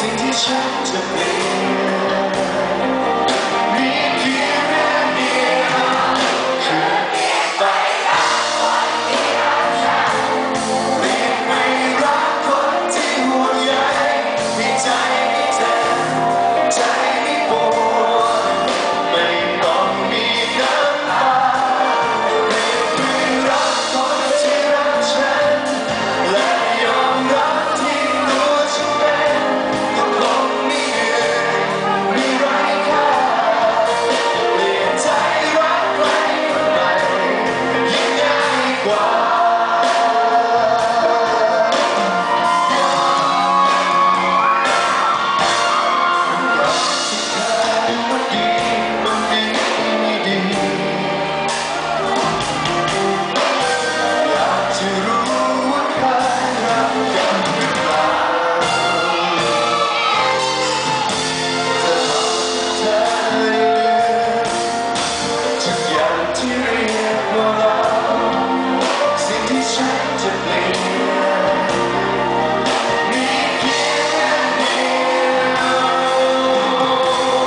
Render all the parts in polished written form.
สิ่งที่ฉันจะเปลี่ยนมีเพียงเรื่องเดียวคือไปรักคนที่รักฉันเปลี่ยนไปรักคนที่ห่วงใยมีใจให้เธอใจให้ปวดไม่ต้องมีน้ำตาเปลี่ยนไปรักคนที่รักฉันและยอมรับที่ตัวฉันเป็นก็คงไม่เหนื่อยไม่ไร้ค่าเปลี่ยนใจรักใครคนใหม่ยิ่งง่ายกว่าที่เรียกว่าเราสิ่งที่ฉันจะเปลี่ยนมีเพียงเรื่องเดียว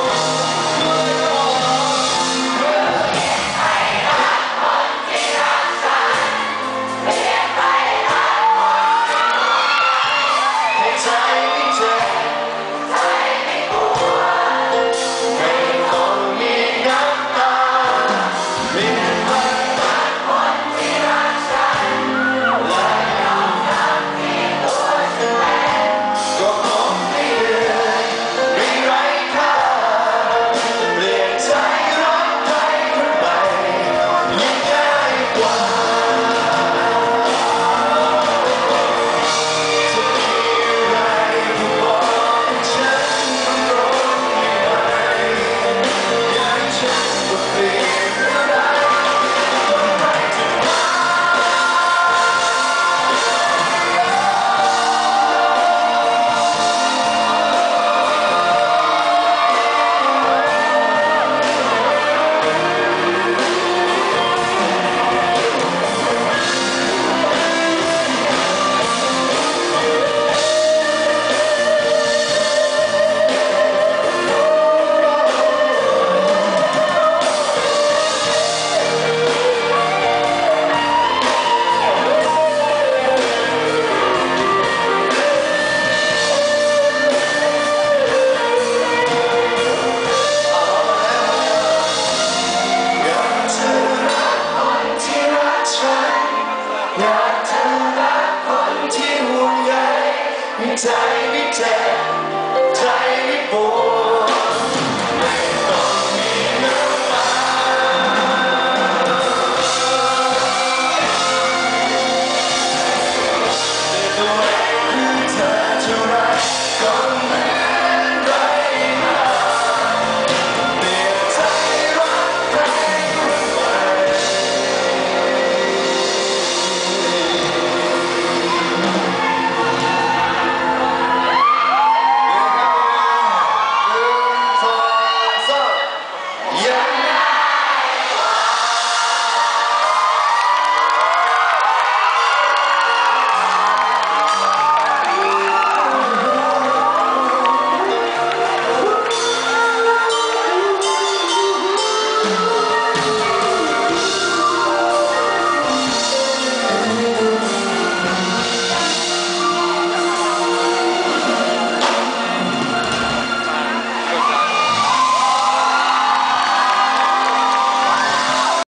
ให้ใจไม่เจ็บใจไม่ปวดไม่ต้องมีน้ำตาเปลี่ยนไปรักคนที่รักฉันและยอมรับที่ตัวฉันเป็นก็คงไม่เหนื่อยไม่ไร้ค่าเปลี่ยนใจรักใครคนใหม่ยิ่งง่ายกว่าจะมีอะไรก็บอกฉันมันร้อนไม่ไหวอยากให้ฉันก็เปลี่ยนอะไรใจไม่เจ็บใจไม่ปวด